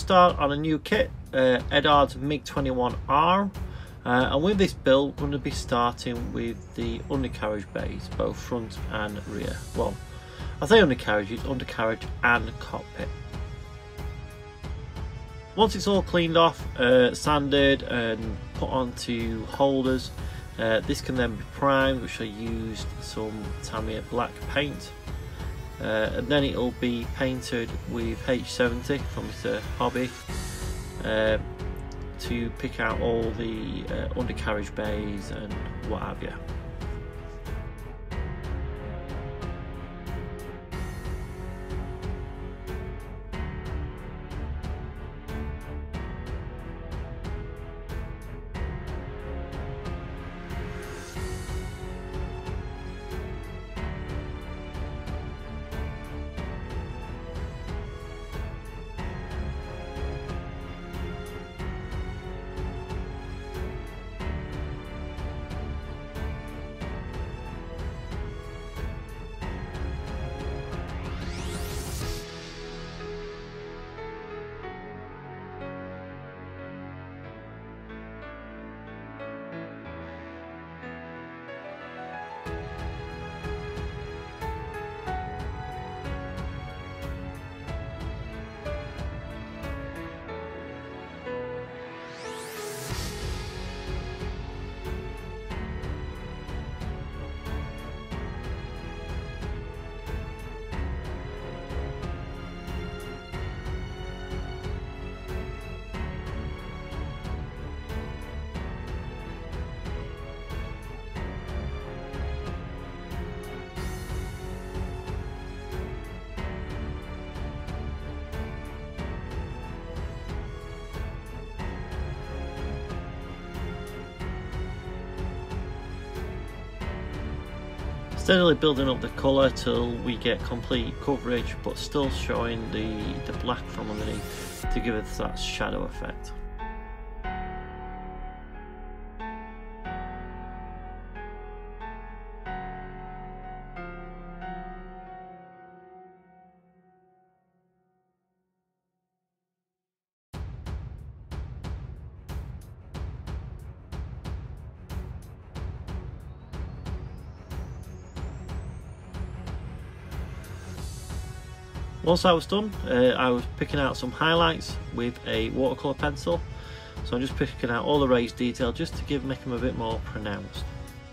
start on a new kit, Eduard MiG 21R, and with this build we're going to be starting with the undercarriage bays, both front and rear. Well, I say undercarriage, it's undercarriage and cockpit. Once it's all cleaned off, sanded and put onto holders, this can then be primed, which I used some Tamiya black paint. And then it'll be painted with H70 from Mr. Hobby to pick out all the undercarriage bays and what have you. Steadily building up the colour till we get complete coverage, but still showing the black from underneath to give us that shadow effect. Once that was done, I was picking out some highlights with a watercolour pencil. So I'm just picking out all the raised detail just to make them a bit more pronounced.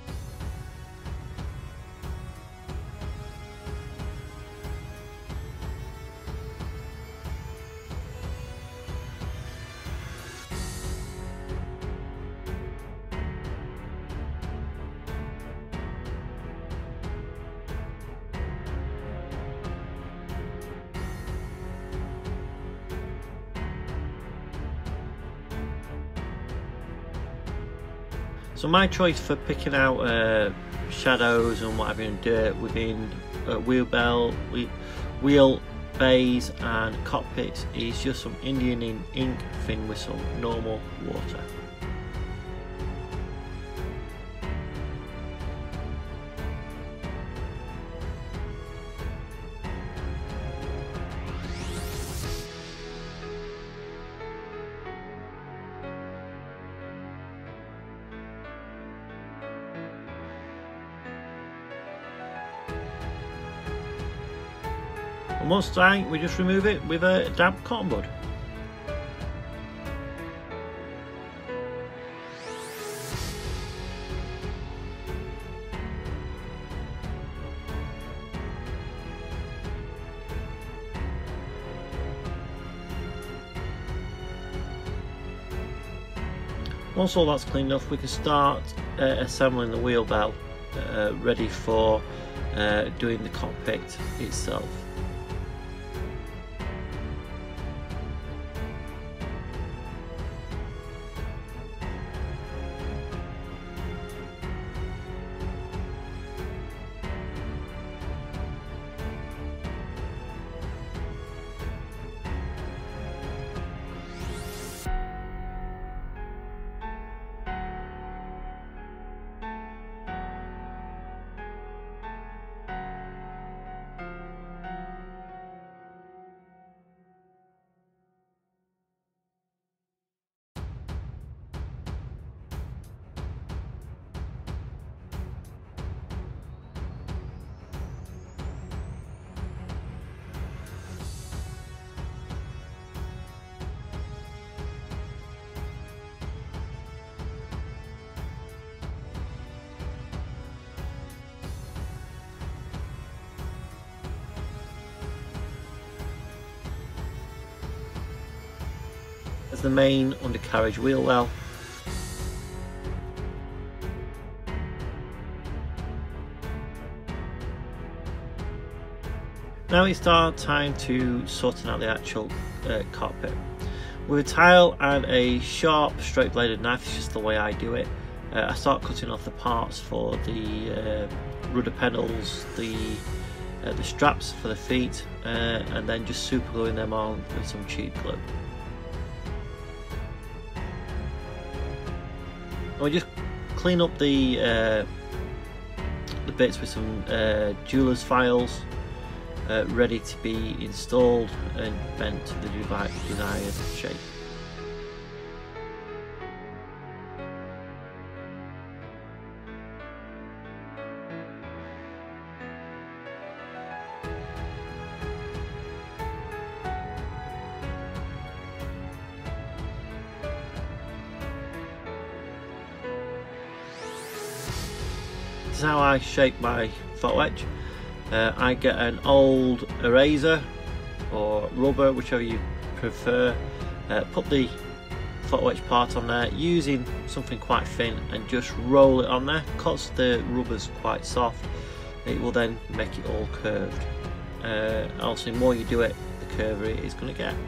So my choice for picking out shadows and what have you in dirt within wheel bays and cockpits is just some Indian ink thin with some normal water. And once dry, we just remove it with a damp cotton bud. Once all that's cleaned off, we can start assembling the wheel bell ready for doing the cockpit itself. There's the main undercarriage wheel well. Now it's time to sorting out the actual cockpit. With a tile and a sharp straight bladed knife, it's just the way I do it. I start cutting off the parts for the rudder pedals, the straps for the feet, and then just super gluing them on with some cheap glue. And we just clean up the bits with some jeweler's files, ready to be installed and bent to the desired shape. This is how I shape my photo etch. I get an old eraser or rubber, whichever you prefer, put the photo etch part on there using something quite thin and just roll it on there. Because the rubber's quite soft, it will then make it all curved. Also, the more you do it, the curvier it is going to get.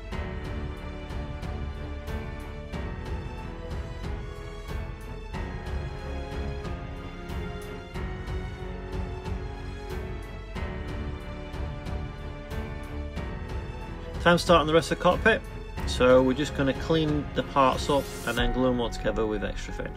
Time starting the rest of the cockpit, so we're just going to clean the parts up and then glue them all together with extra thin.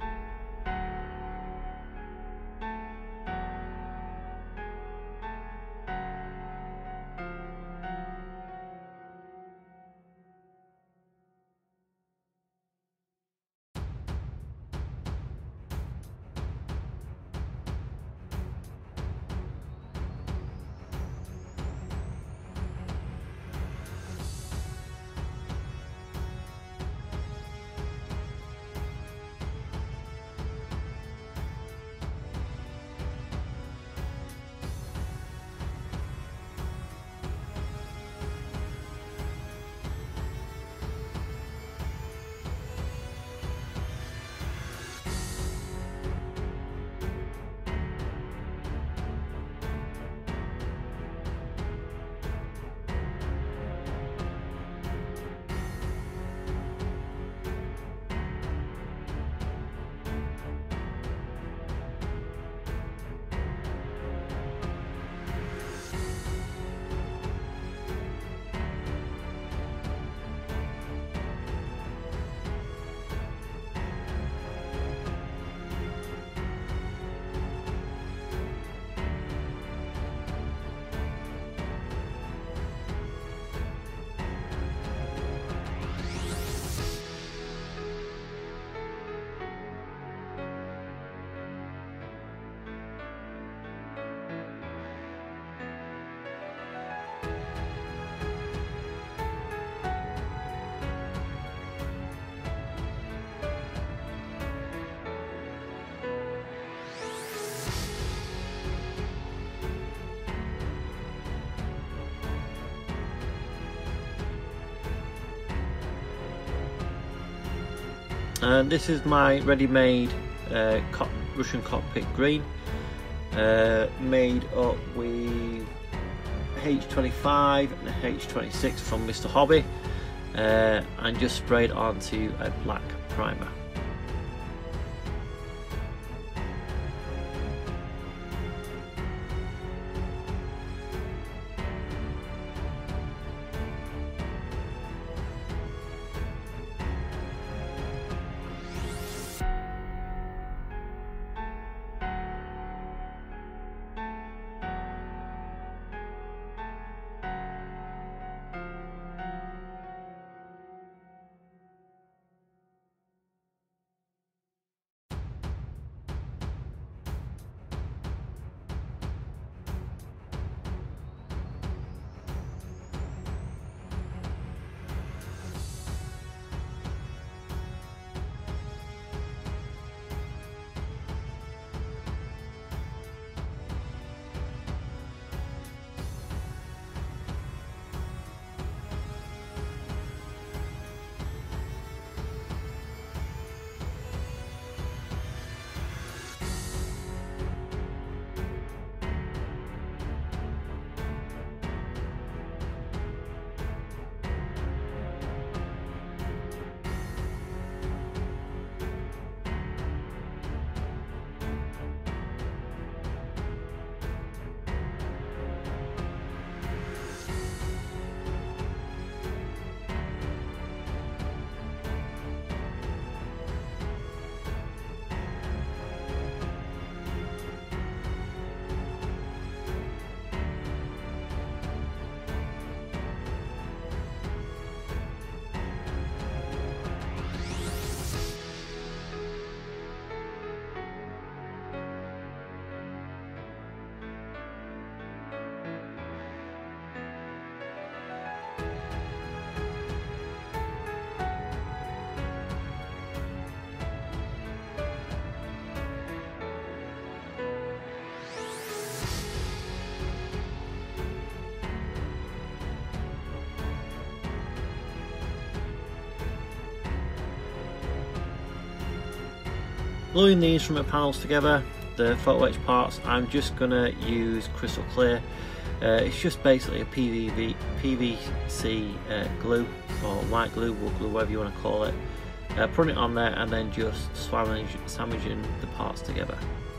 And this is my ready-made Russian cockpit green, made up with H25 and H26 from Mr. Hobby, and just sprayed onto a black primer. Gluing the instrument panels together, the photo etch parts, I'm just going to use crystal clear. It's just basically a PVC glue, or white glue, wool glue, whatever you want to call it. Put it on there and then just sandwiching the parts together.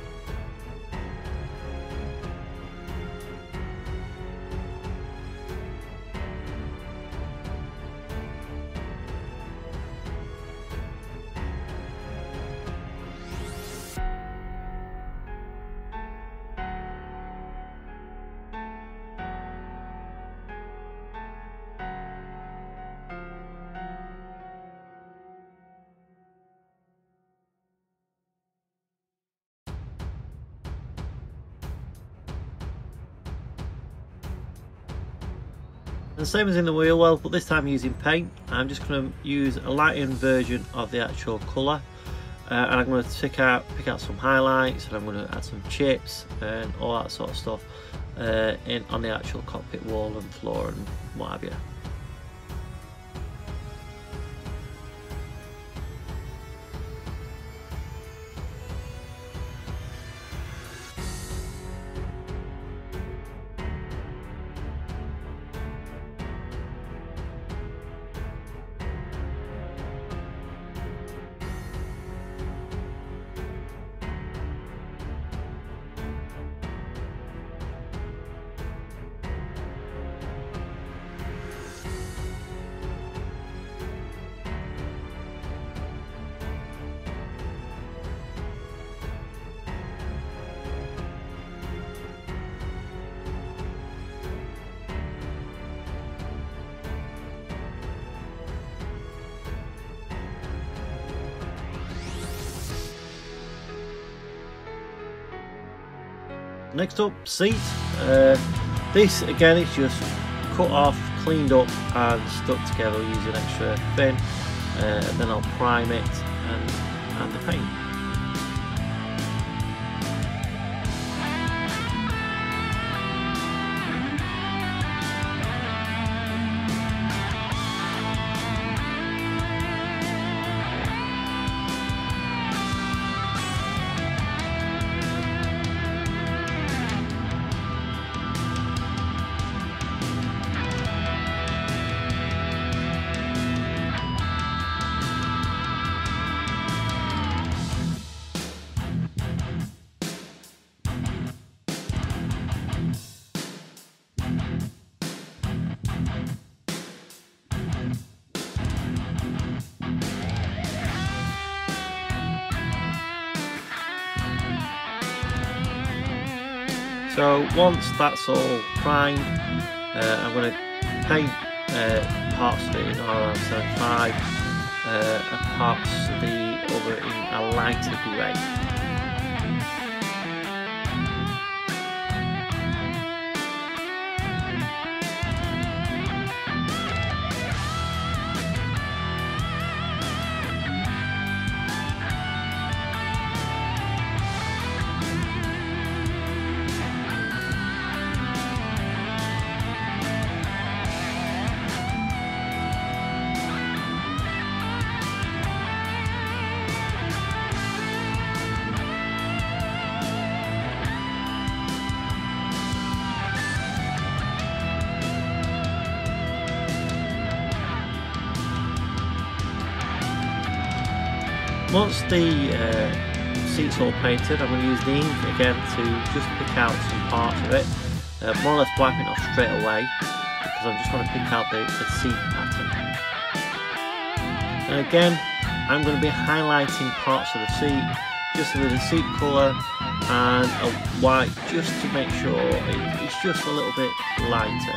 And same as in the wheel well, but this time using paint. I'm just going to use a lightened version of the actual colour, and I'm going to pick out some highlights, and I'm going to add some chips and all that sort of stuff on the actual cockpit wall and floor and what have you. Next up, seat. This again is just cut off, cleaned up and stuck together using extra thin. Then I'll prime it and add the paint. So once that's all primed, I'm going to paint parts of it in around 75, and parts of the other in a lighter grey. Once the seat's all painted, I'm going to use the ink again to just pick out some parts of it, more or less wiping it off straight away, because I just want to pick out the seat pattern. And again, I'm going to be highlighting parts of the seat, just with the seat colour and a white, just to make sure it's just a little bit lighter.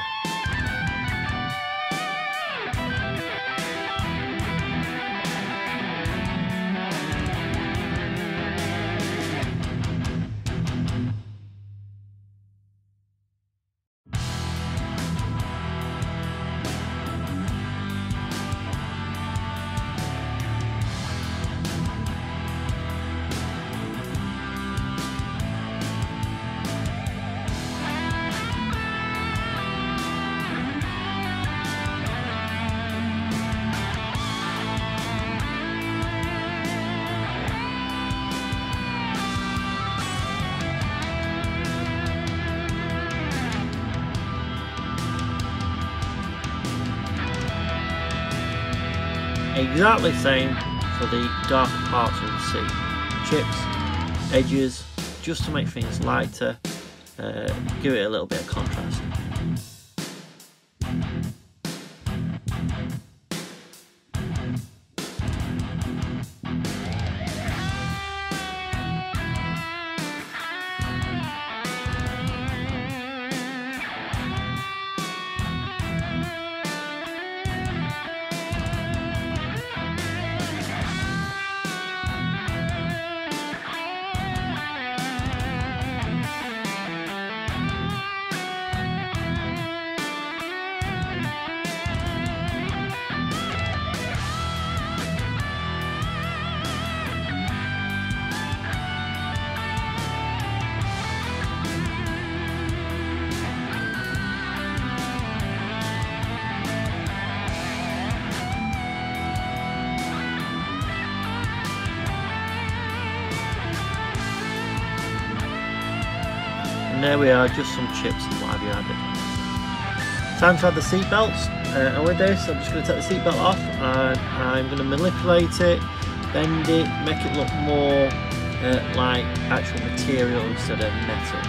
exactly the same for the darker parts of the seat. Chips, edges, just to make things lighter, give it a little bit of contrast. And there we are, just some chips and what have you added. Time to add the seat belts, and with this I'm just going to take the seat belt off and I'm going to manipulate it, bend it, make it look more like actual material instead of metal.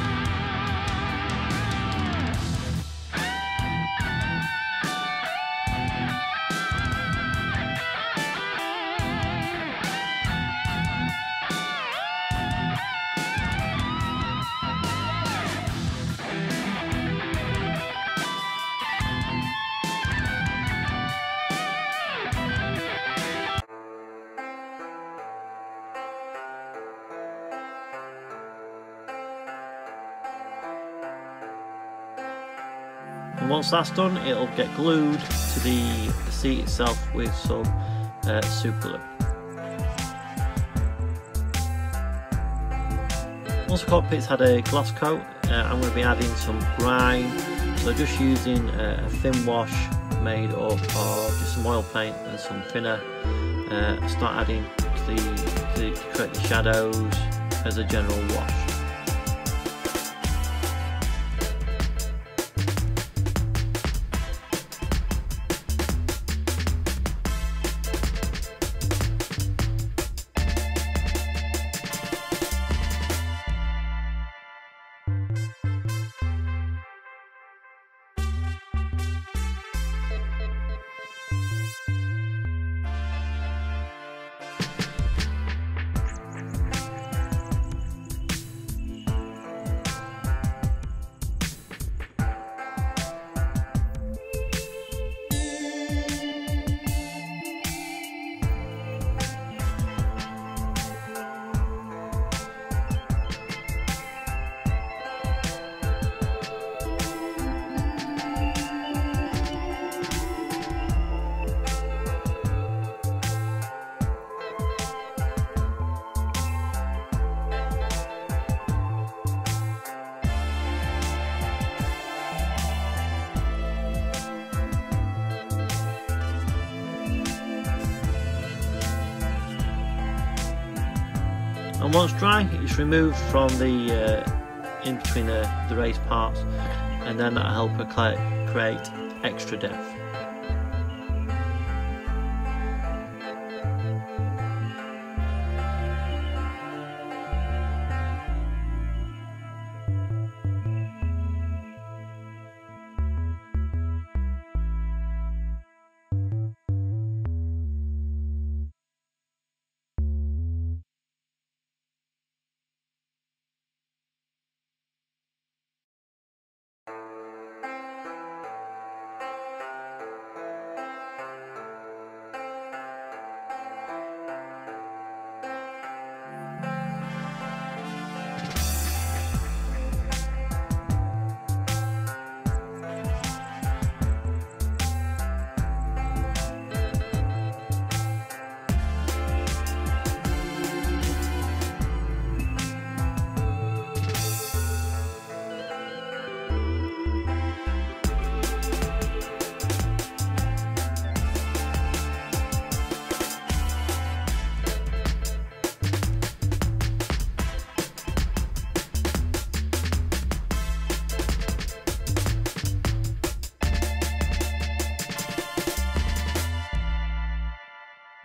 And once that's done, it'll get glued to the seat itself with some super glue. Once the cockpit's had a gloss coat, I'm going to be adding some grime. So just using a thin wash made up of just some oil paint and some thinner. Start adding to create the shadows as a general wash. And once dry, it's removed from the in between the raised parts, and then that'll help create extra depth.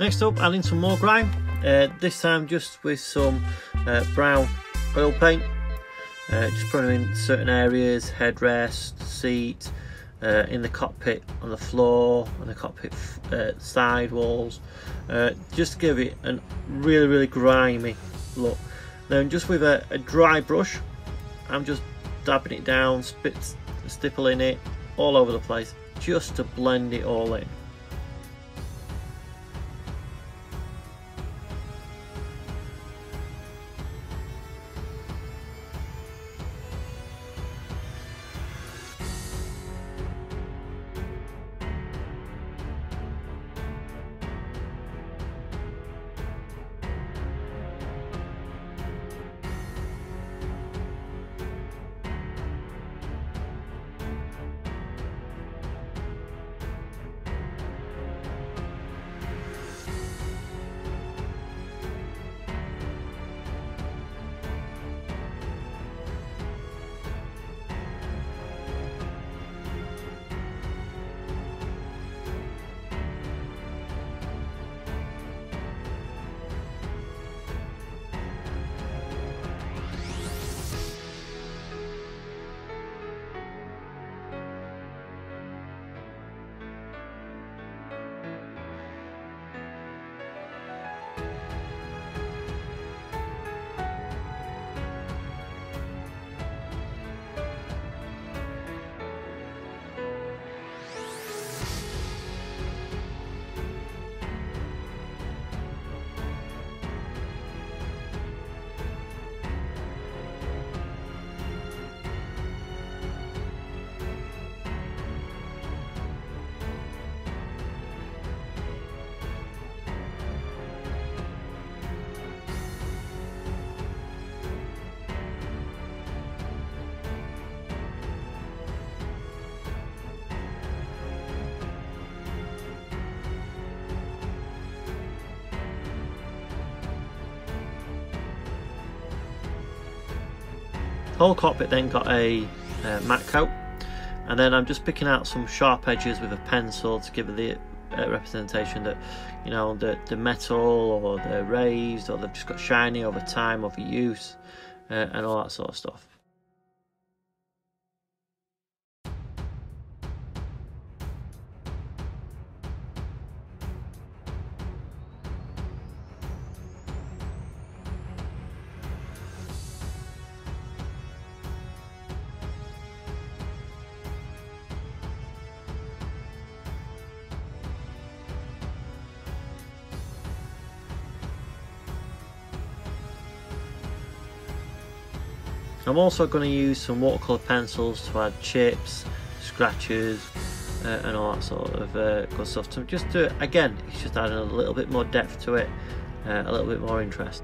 Next up, adding some more grime, this time just with some brown oil paint, just putting in certain areas, headrest, seat, in the cockpit, on the floor, on the cockpit side walls, just to give it a really grimy look. Then just with a dry brush, I'm just dabbing it down, stippling it all over the place, just to blend it all in. The whole cockpit then got a matte coat, and then I'm just picking out some sharp edges with a pencil to give it the representation that, you know, the metal or the raised, or they've just got shiny over time, over use, and all that sort of stuff. I'm also going to use some watercolour pencils to add chips, scratches, and all that sort of good stuff. To just do it again, it's just adding a little bit more depth to it, a little bit more interest.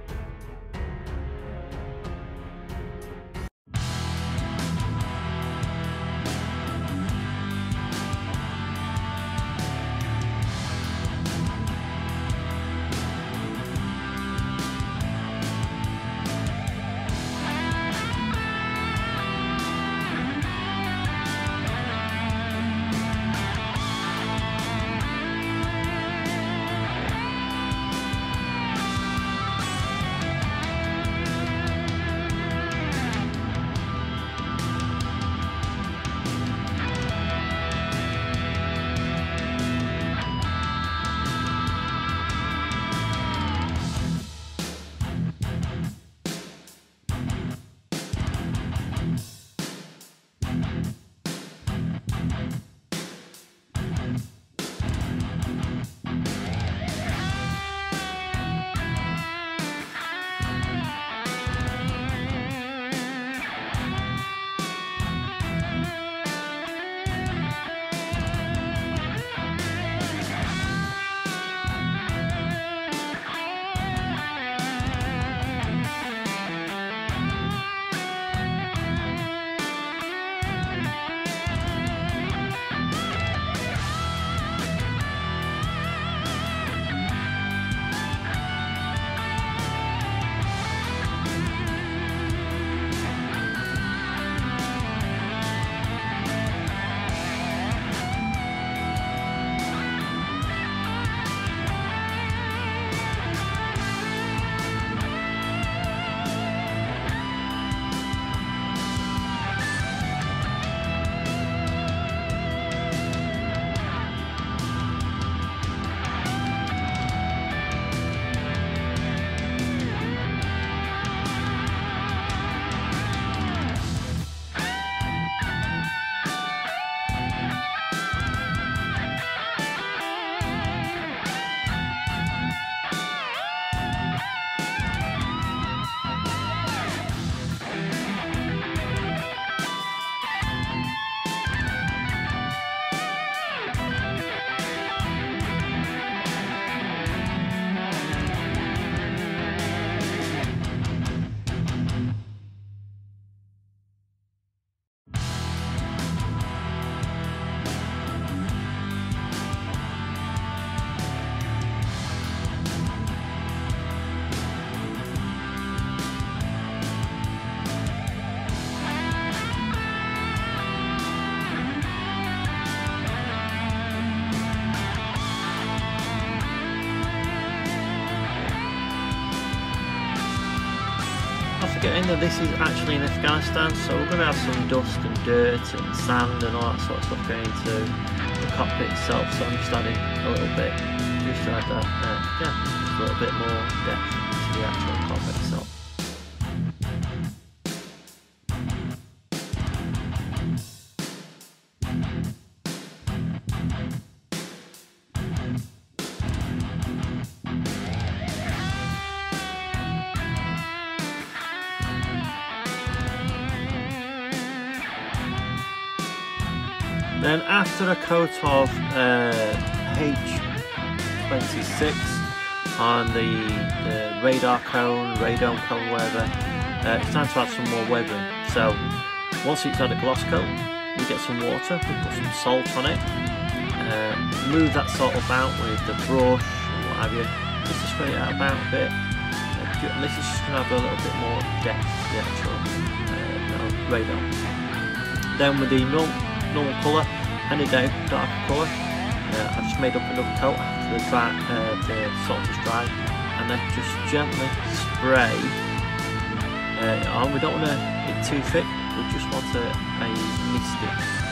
forgetting that this is actually in Afghanistan, so we're going to have some dust and dirt and sand and all that sort of stuff going into the cockpit itself, so I'm just adding a little bit, just to add that, yeah, just a little bit more depth to the actual cockpit itself. Then after a coat of H26 on the radar cone, radome cone, whatever, it's time to add some more weathering. So once it's had a gloss coat, we get some water, we put some salt on it, move that salt about with the brush, what have you, just to spray it out about a bit. This is just going to have a little bit more depth to the actual radome. Then with the normal colour, any darker colour, I've just made up another coat after the salt is dried, and then just gently spray it on. We don't want it too thick, we just want a misty.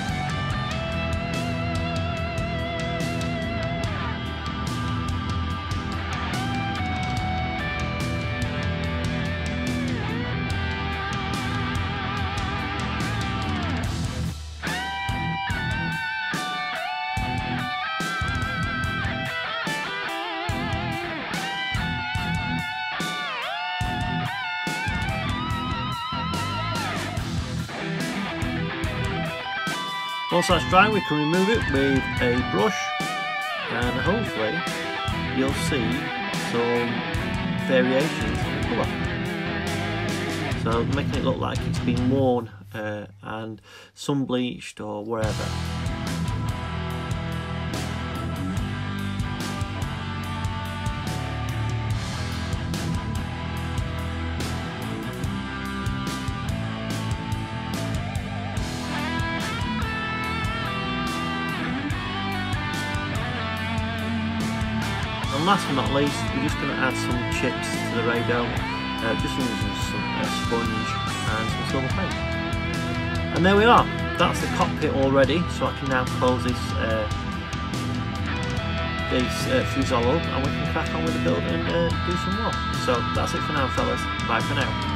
Once that's dry, we can remove it with a brush, and hopefully you'll see some variations in the colour. So making it look like it's been worn and sun bleached or wherever. And last but not least, we're just going to add some chips to the radome, just using some sponge and some silver paint. And there we are, that's the cockpit already, so I can now close this fuselage up and we can crack on with the build and do some more. So that's it for now, fellas, bye for now.